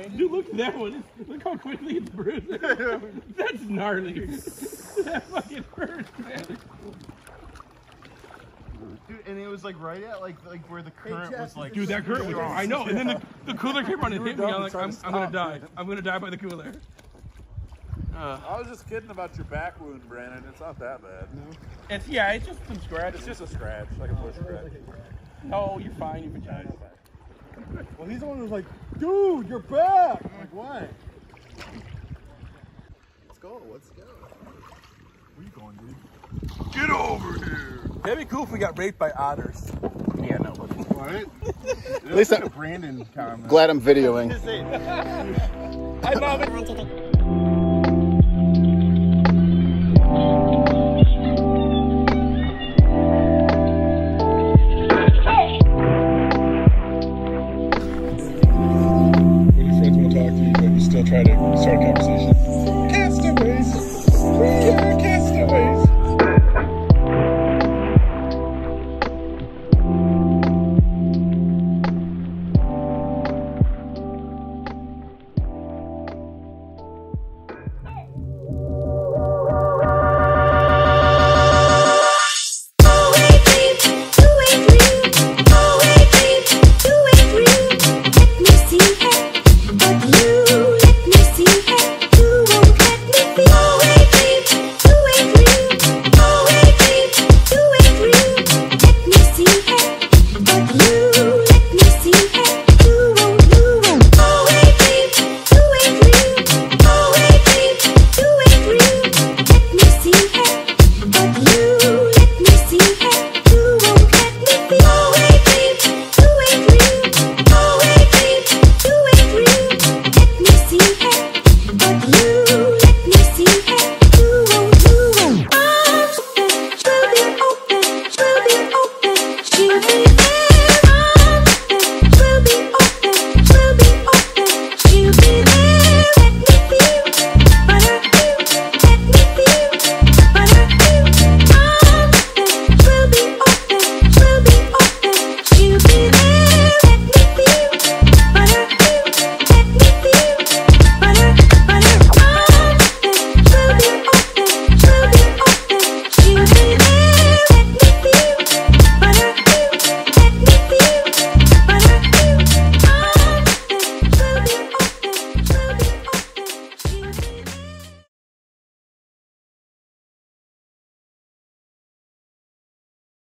Dude, look at that one. Look how quickly it's bruised. That's gnarly. That fucking hurts, man. Dude, and it was like right at like where the current was like. Dude, that current was. I know. And then the cooler came on and hit me. I'm like, I'm gonna die. I'm gonna die by the cooler. I was just kidding about your back wound, Brandon. It's not that bad. No. It's just some scratch. It's just a scratch, like a bush scratch. No, you're fine. You're fine. Well, he's the one who's like, dude, you're back. I'm like, why? Let's go. Let's go. Where you going, dude? Get over here. That'd be cool if we got raped by otters. Yeah, no. What? At least like a Brandon comment. Glad I'm videoing. I love it.